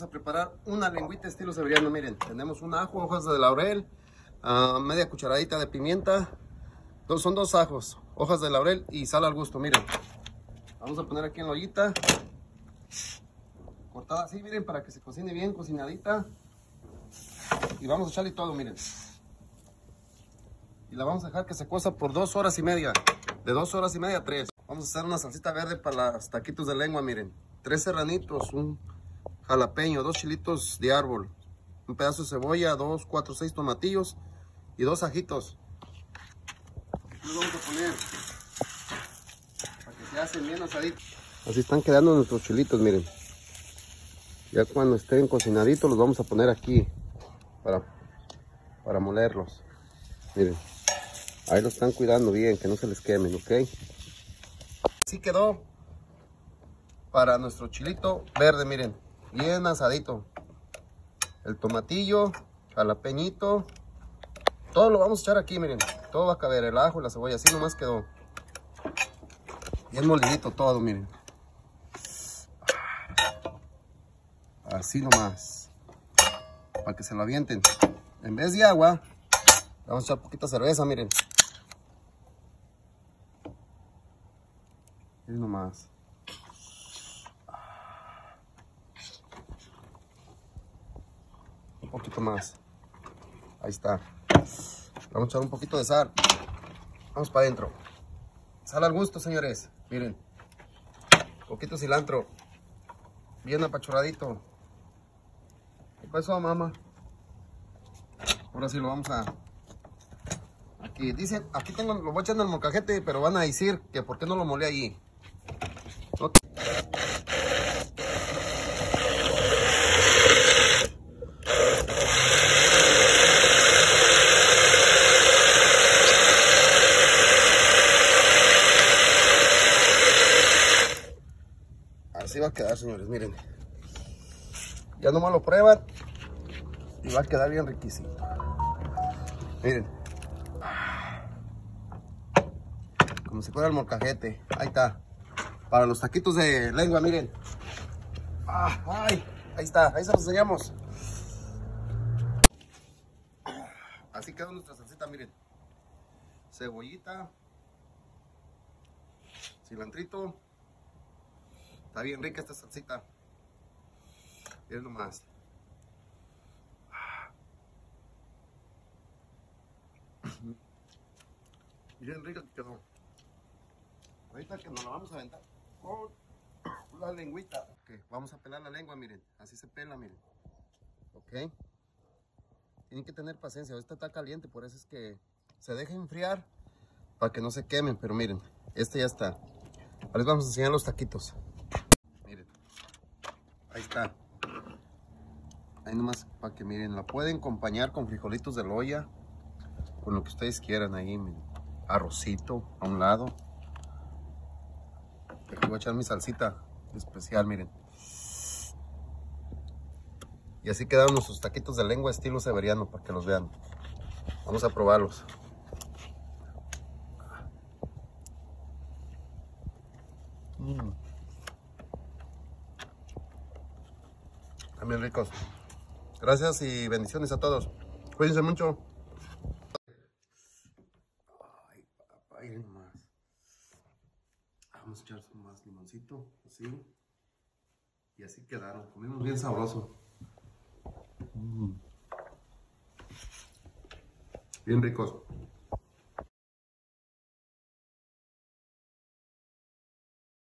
a preparar una lengüita estilo severiano. Miren, tenemos un ajo, hojas de laurel, media cucharadita de pimienta. Son 2 ajos, hojas de laurel y sal al gusto. Miren, vamos a poner aquí en la ollita, cortada así, miren, para que se cocine bien, cocinadita. Y vamos a echarle todo, miren. Y la vamos a dejar que se cueza por 2 horas y media. De 2 horas y media a 3. Vamos a hacer una salsita verde para los taquitos de lengua, miren. 3 serranitos, un jalapeño, 2 chilitos de árbol, un pedazo de cebolla, 2, 4, 6 tomatillos y 2 ajitos. Los vamos a poner para que se hacen bien asaditos. Así están quedando nuestros chilitos, miren. Ya cuando estén cocinaditos los vamos a poner aquí para molerlos. Miren, ahí los están cuidando bien, que no se les quemen, ¿ok? Así quedó para nuestro chilito verde, miren, bien asadito. El tomatillo, jalapeñito, todo lo vamos a echar aquí, miren. Todo va a caber, el ajo y la cebolla, así nomás quedó. Bien molidito todo, miren. Así nomás, para que se lo avienten. En vez de agua, vamos a echar poquita cerveza, miren. Miren nomás. Un poquito más. Ahí está. Vamos a echar un poquito de sal. Vamos para adentro. Sal al gusto, señores. Miren. Poquito cilantro. Bien apachurradito. ¿Qué pasó, mamá? Ahora sí lo vamos a... Aquí dicen, aquí tengo, lo voy echando en el molcajete, pero van a decir que por qué no lo molé allí. No. Así va a quedar, señores, miren. Ya nomás lo prueban y va a quedar bien riquísimo. Miren. Como si fuera el molcajete. Ahí está. Para los taquitos de lengua, miren. Ay, ahí está. Ahí se los enseñamos. Así quedó nuestra salsita, miren. Cebollita. Cilantrito. Está bien rica esta salsita. Miren nomás. Miren rica que quedó. Ahorita que nos la vamos a aventar con la lengüita. Okay, vamos a pelar la lengua, miren. Así se pela, miren. Ok. Tienen que tener paciencia. Esta está caliente, por eso es que se deja enfriar para que no se quemen. Pero miren, este ya está. Ahora les vamos a enseñar los taquitos. Miren. Ahí está. Ahí nomás para que miren. La pueden acompañar con frijolitos de loya. Con lo que ustedes quieran ahí, miren. Arrocito a un lado. Aquí voy a echar mi salsita especial, miren. Y así quedaron nuestros taquitos de lengua estilo severiano, para que los vean. Vamos a probarlos. Están bien ricos. Gracias y bendiciones a todos. Cuídense mucho. Ay, papá, miren más. Vamos a echar más limoncito, así. Y así quedaron. Comimos bien sabroso. Bien ricos.